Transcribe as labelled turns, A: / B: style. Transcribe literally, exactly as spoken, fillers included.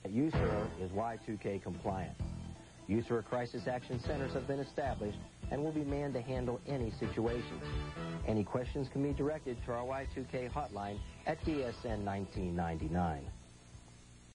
A: USAREUR is Y two K compliant. USAREUR Crisis Action Centers have been established and will be manned to handle any situations. Any questions can be directed to our Y two K hotline at D S N nineteen ninety-nine.